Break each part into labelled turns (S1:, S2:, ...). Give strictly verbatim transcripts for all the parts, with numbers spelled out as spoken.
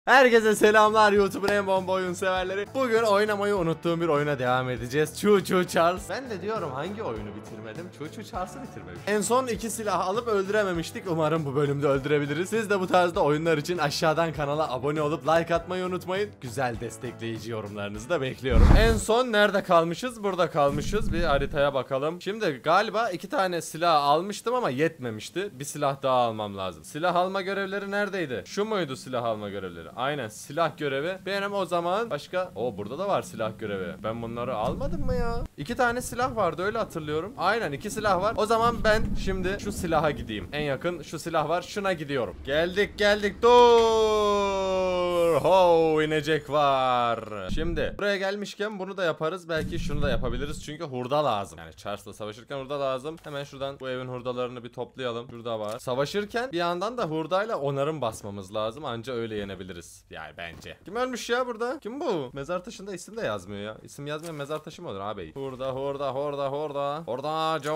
S1: Herkese selamlar YouTube'un en bomba oyun severleri. Bugün oynamayı unuttuğum bir oyuna devam edeceğiz. Choo Choo Charles. Ben de diyorum hangi oyunu bitirmedim? Choo Choo Charles'ı bitirmedim. En son iki silah alıp öldürememiştik. Umarım bu bölümde öldürebiliriz. Siz de bu tarzda oyunlar için aşağıdan kanala abone olup like atmayı unutmayın. Güzel destekleyici yorumlarınızı da bekliyorum. En son nerede kalmışız? Burada kalmışız. Bir haritaya bakalım. Şimdi galiba iki tane silah almıştım ama yetmemişti. Bir silah daha almam lazım. Silah alma görevleri neredeydi? Şu muydu silah alma görevleri? Aynen, silah görevi. Benim o zaman başka... O burada da var silah görevi. Ben bunları almadım mı ya? İki tane silah vardı, öyle hatırlıyorum. Aynen, iki silah var. O zaman ben şimdi şu silaha gideyim. En yakın şu silah var. Şuna gidiyorum. Geldik geldik. Dur. Ho, inecek var. Şimdi buraya gelmişken bunu da yaparız. Belki şunu da yapabiliriz. Çünkü hurda lazım. Yani Charles'la savaşırken hurda lazım. Hemen şuradan bu evin hurdalarını bir toplayalım. Şurada var. Savaşırken bir yandan da hurdayla onarım basmamız lazım. Anca öyle yenebiliriz. Yani bence. Kim ölmüş ya burada? Kim bu? Mezar taşında isim de yazmıyor ya. İsim yazmayan mezar taşı mı olur abi? Hurda hurda hurda hurda. Hurdacı.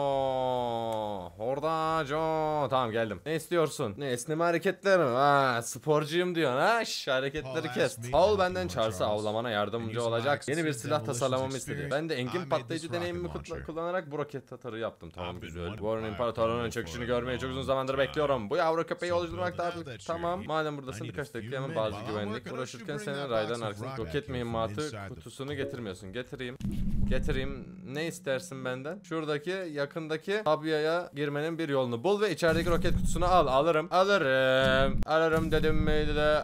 S1: Hurdacı. Tamam, geldim. Ne istiyorsun? Ne, esneme hareketleri mi? Ha, sporcuyum diyorsun ha? Şş, hareketleri kes. Paul benden Charles'ı avlamana yardımcı olacak. Yeni bir silah tasarlamamı istedi. Ben de engin patlayıcı deneyimimi kullanarak bu roket atarı yaptım. Tamam, güzel. Warren İmparatorluğu'nun çöküşünü görmeyi çok uzun zamandır bekliyorum. Bu yavru köpeği oluşturmak daha... Tamam. Madem buradasın, birkaç dakika hemen bazı güvenlik. Uğraşırken senin raydan arkasında roket mühimmatı kutusunu getirmiyorsun. Getireyim. Getireyim. Ne istersin benden? Şuradaki yakındaki tabyaya girmenin bir yolunu bul ve içerideki roket kutusunu al. Alırım. Alırım. Alırım dedim miydi de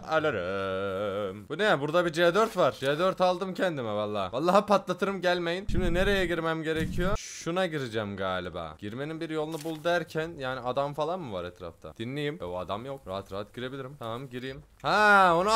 S1: alırım. Bu ne? Burada bir C dört var. C dört aldım kendime valla. Vallahi patlatırım, gelmeyin. Şimdi nereye girmem gerekiyor? Şuna gireceğim galiba. Girmenin bir yolunu bul derken yani adam falan mı var etrafta? Dinleyeyim. E, o adam yok. Rahat rahat girebilirim. Tamam, gireyim. Ha, onu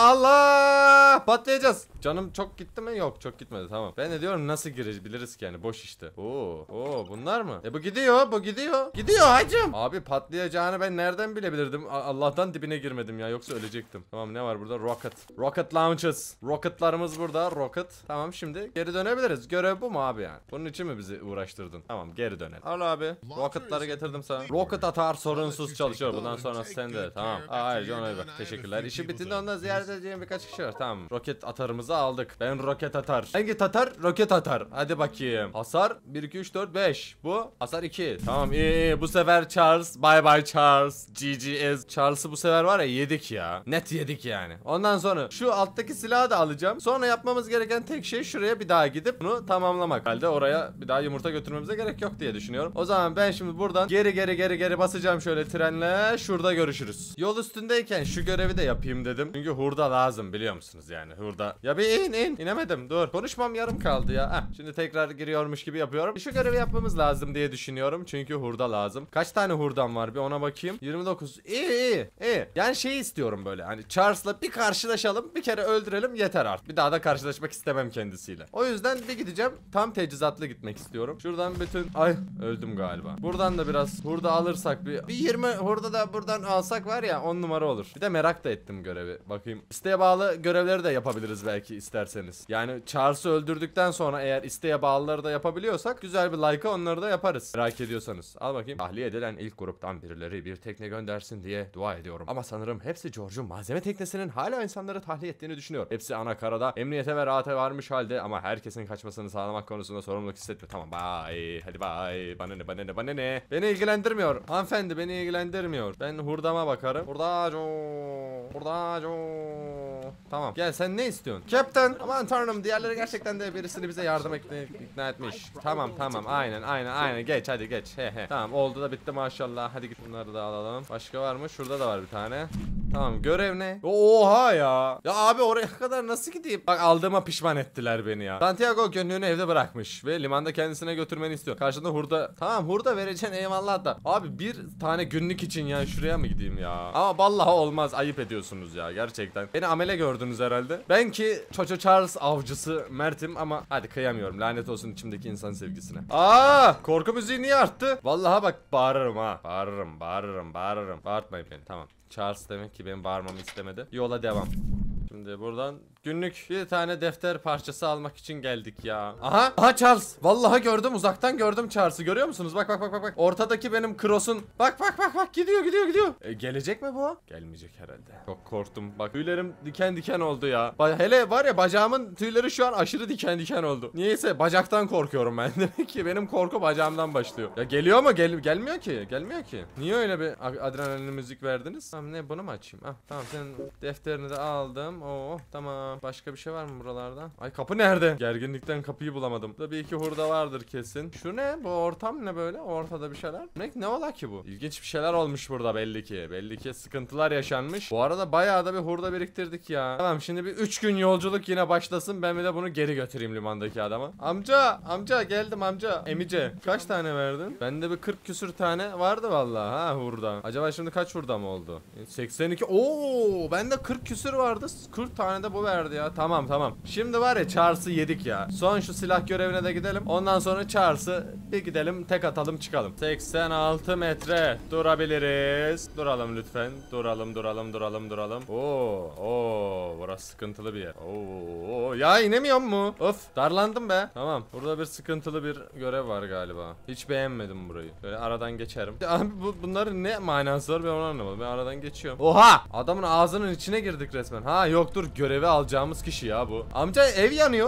S1: Allah! Patlayacağız. Canım çok gitti mi? Yok, çok gitmedi. Tamam. Ben de diyorum nasıl girebiliriz ki yani, boş işte. Oo, oo, bunlar mı? E bu gidiyor, bu gidiyor. Gidiyor hacım. Abi patlayacağını ben nereden bilebilirdim? A Allah'tan dibine girmedim ya, yoksa ölecektim. Tamam, ne var burada? Rocket. Rocket launches. Rocketlarımız burada. Rocket. Tamam, şimdi geri dönebiliriz. Görev bu mu abi yani? Bunun için mi bizi uğraştırdın? Tamam, geri dönelim. Al abi. Rocketları getirdim sana. Rocket atar sorunsuz çalışıyor. Bundan sonra sen de. Tamam. Aa, ayrıca ona bak. Teşekkürler. İşi bitince ondan ziyaret edeceğim birkaç kişi var. Tamam. Roket atarımızı aldık. Ben roket atar. Hangi atar? Roket atar. Hadi bakayım. Hasar bir iki üç dört beş. Bu hasar iki. Tamam, iyi iyi. Bu sefer Charles. Bye bye Charles. G G S. Charles'ı bu sefer var ya, yedik ya. Net yedik yani. Ondan sonra şu alttaki silahı da alacağım. Sonra yapmamız gereken tek şey şuraya bir daha gidip bunu tamamlamak. Halde oraya bir daha yumurta götürmemize gerek yok diye düşünüyorum. O zaman ben şimdi buradan geri geri geri geri basacağım şöyle trenle. Şurada görüşürüz. Yol üstündeyken şu görevi de yapayım dedim. Çünkü hurda lazım, biliyor musunuz yani, hurda. Ya bir in in. İnemedim, dur. Konuşmam yarım kaldı ya. Heh, şimdi tekrar giriyormuş gibi yapıyorum. Şu görevi yapmamız lazım diye düşünüyorum. Çünkü hurda lazım. Kaç tane hurdam var bir ona bakayım. yirmi dokuz. İyi iyi iyi. Yani şeyi istiyorum böyle. Hani Charles'la bir karşılaşalım. Bir kere öldürelim, yeter artık. Bir daha da karşılaşmak istemem kendisiyle. O yüzden bir gideceğim. Tam teçhizatlı gitmek istiyorum. Şuradan bütün... Ay, öldüm galiba. Buradan da biraz hurda alırsak bir, bir yirmi hurda da buradan alsak var ya, on numara olur. Bir de merak da ettim görevi. Bakayım. İsteğe bağlı görevleri de yapabiliriz belki isterseniz. Yani Charles'ı öldürdükten sonra eğer isteğe bağlıları da yapabiliyorsak güzel bir like'a onları da yaparız. Merak ediyorsanız. Al bakayım. Tahliye edilen ilk gruptan birileri bir tekne göndersin diye dua ediyorum. Ama sanırım hepsi George'un malzeme teknesinin hala insanları tahliye ettiğini düşünüyor. Hepsi ana karada emniyete ve rahata varmış halde ama herkesin kaçmasını sağlamak konusunda sorumluluk hissetmiyor. Tamam, bye. Hadi bye. Bana ne bana ne bana ne. Beni ilgilendirmiyor. Hanımefendi, beni ilgilendirmiyor. Ben hurdama bakarım. Hurdacı. Hurdacı. Tamam. Gel, sen ne istiyorsun? Captain. Aman tanrım, diğerleri gerçekten de birisini bize yardım ikna, ikna etmiş. Tamam tamam, aynen aynen aynen, geç hadi geç. He he. Tamam, oldu da bitti maşallah. Hadi git bunları da alalım. Başka var mı? Şurada da var bir tane. Tamam, görev ne? Oha ya. Ya abi, oraya kadar nasıl gideyim? Bak, aldığıma pişman ettiler beni ya. Santiago gönlünü evde bırakmış ve limanda kendisine götürmeni istiyor. Karşında hurda. Tamam, hurda vereceksin, eyvallah da. Abi bir tane günlük için yani şuraya mı gideyim ya? Ama vallahi olmaz, ayıp ediyorsunuz ya gerçekten. Beni amele gördünüz herhalde. Ben ki Çoço Charles avcısı Mert'im ama hadi kıyamıyorum. Lanet olsun içimdeki insan sevgisine. Aa, korku müziği niye arttı? Vallahi bak, bağırırım ha. Bağırırım, bağırırım, bağırırım. Bağırtmayın beni, tamam. Charles demek ki benim bağırmamı istemedi. Yola devam. Şimdi buradan Günlük bir tane defter parçası almak için geldik ya. Aha. Aha Charles. Vallahi gördüm, uzaktan gördüm Charles'ı. Görüyor musunuz? Bak bak bak bak bak. Ortadaki benim Cross'un. Bak bak bak bak, gidiyor gidiyor gidiyor. E, gelecek mi bu? Gelmeyecek herhalde. Çok korktum. Bak tüylerim diken diken oldu ya. Ba hele var ya, bacağımın tüyleri şu an aşırı diken diken oldu. Niyeyse bacaktan korkuyorum ben. Demek ki benim korku bacağımdan başlıyor. Ya geliyor mu? Gel gelmiyor ki. Gelmiyor ki. Niye öyle bir adrenalin müzik verdiniz? Tamam, ne, bunu mu açayım? Ah tamam, senin defterini de aldım. Oo tamam. Başka bir şey var mı buralarda? Ay, kapı nerede? Gerginlikten kapıyı bulamadım. Burada bir iki hurda vardır kesin. Şu ne? Bu ortam ne böyle? Ortada bir şeyler. Ne, ne ola ki bu? İlginç bir şeyler olmuş burada belli ki. Belli ki sıkıntılar yaşanmış. Bu arada bayağı da bir hurda biriktirdik ya. Tamam, şimdi bir üç gün yolculuk yine başlasın. Ben bir de bunu geri götüreyim limandaki adama. Amca, amca geldim amca. Emice, kaç tane verdin? Bende bir kırk küsür tane vardı vallahi ha hurda. Acaba şimdi kaç hurda mı oldu? seksen iki. Oo, bende kırk küsür vardı. kırk tane de bu verdi ya. Tamam tamam. Şimdi var ya, Charles'ı yedik ya. Son şu silah görevine de gidelim. Ondan sonra Charles'ı bir gidelim, tek atalım çıkalım. seksen altı metre durabiliriz. Duralım lütfen. Duralım duralım duralım duralım. Oo, oo, burası sıkıntılı bir yer. Oo, oo. Ya inemiyor mu? Of, darlandım be. Tamam. Burada bir sıkıntılı bir görev var galiba. Hiç beğenmedim burayı. Böyle aradan geçerim. Abi bu, bunların ne manası var ben onu anlamadım. Ben aradan geçiyorum. Oha! Adamın ağzının içine girdik resmen. Ha yok dur, görevi alacağımız kişi ya bu. Amca ev yanıyor.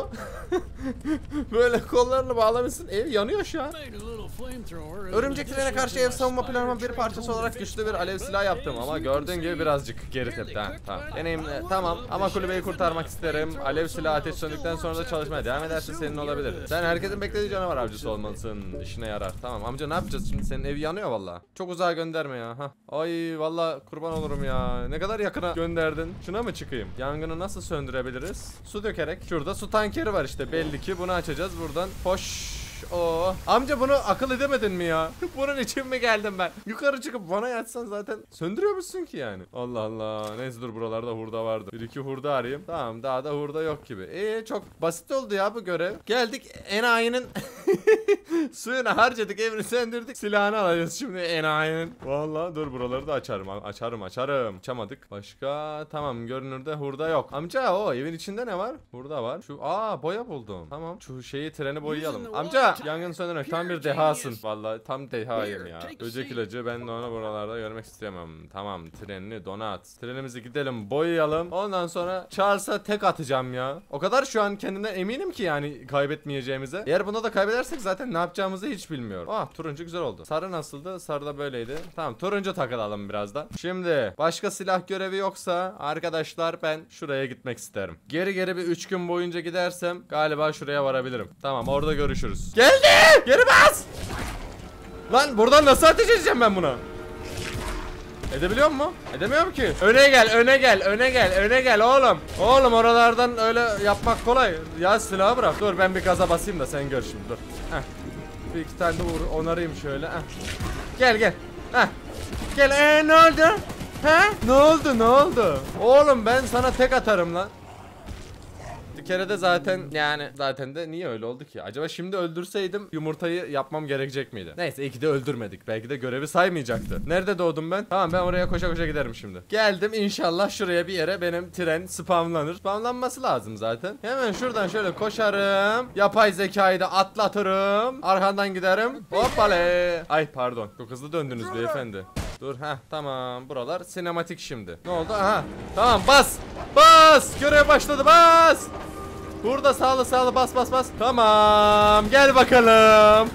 S1: Böyle kollarını bağlamışsın. Ev yanıyor şu an. Örümceklere karşı ev savunma planımın bir parçası olarak güçlü bir alev silahı yaptım ama gördüğün gibi birazcık geri tepti. Ha, tamam. Deneyimle, tamam ama kulübeyi kurtarmak isterim. Alev silahı ateş söndükten sonra da çalışmaya devam ederse senin olabilir. Sen herkesin beklediği canavar avcısı olmalısın. İşine yarar. Tamam amca, ne yapacağız şimdi? Senin ev yanıyor valla. Çok uzağa gönderme ya. Ha. Ay valla kurban olurum ya. Ne kadar yakına gönderdin. Şuna mı çıkayım? Yangını nasıl söndürebiliriz? Su dökerek. Şurada su tankeri var işte. Belli ki bunu açacağız buradan. Hoş. Oo. Amca bunu akıl edemedin mi ya? Bunun için mi geldim ben? Yukarı çıkıp bana yatsan zaten söndürüyor musun ki yani? Allah Allah. Neyse dur, buralarda hurda vardı. Bir iki hurda arayayım. Tamam, daha da hurda yok gibi. Eee çok basit oldu ya bu görev. Geldik enayinin suyunu harcadık, evini söndürdük. Silahını alacağız şimdi enayinin. Vallahi dur, buraları da açarım. Açarım açarım. Açamadık. Başka tamam, görünürde hurda yok. Amca o evin içinde ne var? Hurda var. Şu aa boya buldum. Tamam. Şu şeyi, treni boyayalım. Amca yangın söndürmek tam bir dehasın. Vallahi tam dehayım ya. Böcek ilacı, ben de onu buralarda görmek istemem. Tamam, trenini donat. Trenimizi gidelim boyayalım. Ondan sonra Charles'a tek atacağım ya. O kadar şu an kendimden eminim ki yani kaybetmeyeceğimize. Eğer bunda da kaybedersek zaten ne yapacağımızı hiç bilmiyorum. Ah, turuncu güzel oldu. Sarı nasıldı? Sarı da böyleydi. Tamam, turuncu takılalım birazdan. Şimdi başka silah görevi yoksa arkadaşlar ben şuraya gitmek isterim. Geri geri bir üç gün boyunca gidersem galiba şuraya varabilirim. Tamam, orada görüşürüz. Geldi! Geri bas! Lan buradan nasıl ateş edeceğim ben buna? Edebiliyor mu? Edemiyorum ki. Öne gel, öne gel, öne gel, öne gel oğlum. Oğlum oralardan öyle yapmak kolay. Ya silahı bırak. Dur ben bir gaza basayım da sen gör şimdi, dur. Heh. Bir iki tane de vur, onarayım şöyle. Heh. Gel gel. Heh. Gel. Ee, ne oldu? He? Ne oldu, ne oldu? Oğlum ben sana tek atarım lan. Bir kere de zaten yani zaten de niye öyle oldu ki? Acaba şimdi öldürseydim yumurtayı yapmam gerekecek miydi? Neyse, iyi ki de öldürmedik. Belki de görevi saymayacaktı. Nerede doğdum ben? Tamam, ben oraya koşa koşa giderim şimdi. Geldim, inşallah şuraya bir yere benim tren spamlanır. Spamlanması lazım zaten. Hemen şuradan şöyle koşarım. Yapay zekayı da atlatırım. Arkandan giderim. Hoppale. Ay pardon. Çok hızlı döndünüz beyefendi. Dur ha, tamam, buralar sinematik şimdi. Ne oldu? Aha, tamam, bas bas, görev başladı, bas. Burada sağlı sağlı bas bas bas. Tamam, gel bakalım.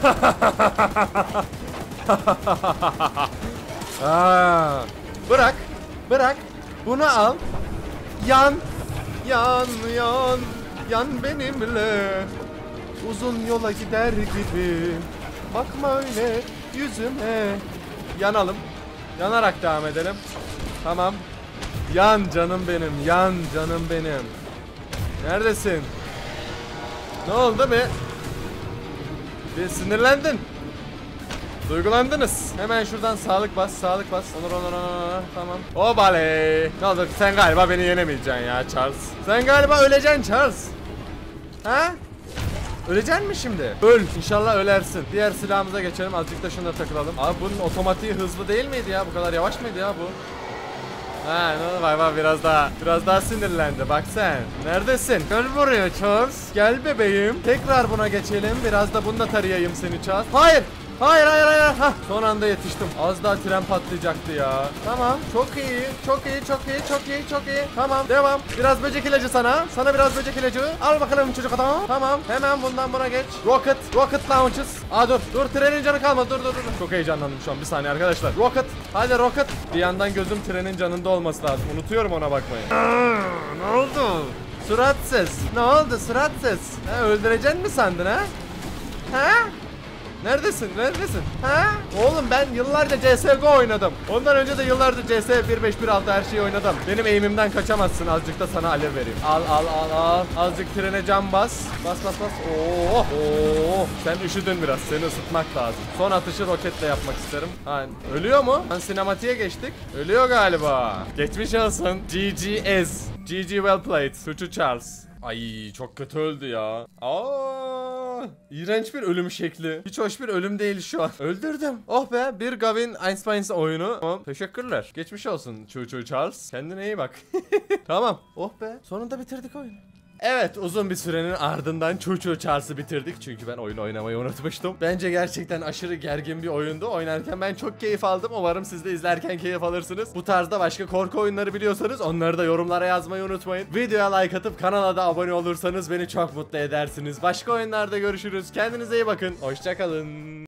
S1: Aa, bırak bırak, bunu al. Yan yan yan yan benimle. Uzun yola gider gibi. Bakma öyle yüzüme. Yanalım. Yanarak devam edelim. Tamam. Yan canım benim. Yan canım benim. Neredesin? Ne oldu be? Bir sinirlendin. Duygulandınız. Hemen şuradan sağlık bas. Sağlık bas. Onur onur onur. Tamam. Obale. Ne oldu? Sen galiba beni yenemeyeceksin ya Charles. Sen galiba öleceksin Charles. Ha? Öleceksin mi şimdi? Öl. İnşallah ölersin. Diğer silahımıza geçelim. Azıcık da şuna takılalım. Abi bunun otomatiği hızlı değil miydi ya? Bu kadar yavaş mıydı ya bu? Ha ne vay vay biraz daha biraz daha sinirlendi bak sen. Neredesin? Gel buraya Charles. Gel bebeğim. Tekrar buna geçelim. Biraz da bununla tarayayım seni Charles. Hayır. Hayır hayır hayır. Hah, son anda yetiştim. Az daha tren patlayacaktı ya. Tamam. Çok iyi. Çok iyi. Çok iyi. Çok iyi. Çok iyi. Tamam. Devam. Biraz böcek ilacı sana. Sana biraz böcek ilacı. Al bakalım çocuk adam. Tamam. Hemen bundan buna geç. Rocket. Rocket launches. Aa dur. Dur trenin canı kalmadı. Dur dur dur. Çok heyecanlandım şu an. Bir saniye arkadaşlar. Rocket. Hadi rocket. Bir yandan gözüm trenin canında olması lazım. Unutuyorum ona bakmayı. Aa, ne oldu? Suratsız. Ne oldu suratsız? Ha, öldüreceksin mi sandın ha? Ha? Neredesin? Neredesin? Ha? Oğlum ben yıllarca C S G O oynadım. Ondan önce de yıllarca C S bir beş bir altı her şeyi oynadım. Benim eğimimden kaçamazsın. Azıcık da sana alev vereyim. Al al al al. Azıcık trene cam bas. Bas bas bas. Oo. Oo. Sen üşüdün biraz. Seni ısıtmak lazım. Son atışı roketle yapmak isterim. Ha, ölüyor mu? Lan sinematiğe geçtik. Ölüyor galiba. Geçmiş olsun. G G S. G G well played. Suçu Charles. Ay çok kötü öldü ya. Aa, iğrenç bir ölüm şekli. Hiç hoş bir ölüm değil şu an. Öldürdüm. Oh be, bir Gavin Einstein oyunu. Tamam, teşekkürler. Geçmiş olsun Çu Çu Charles. Kendine iyi bak. Tamam. Oh be, sonunda bitirdik oyunu. Evet, uzun bir sürenin ardından Çu Çu Charles'ı bitirdik. Çünkü ben oyun oynamayı unutmuştum. Bence gerçekten aşırı gergin bir oyundu. Oynarken ben çok keyif aldım. Umarım siz de izlerken keyif alırsınız. Bu tarzda başka korku oyunları biliyorsanız onları da yorumlara yazmayı unutmayın. Videoya like atıp kanala da abone olursanız beni çok mutlu edersiniz. Başka oyunlarda görüşürüz. Kendinize iyi bakın. Hoşça kalın.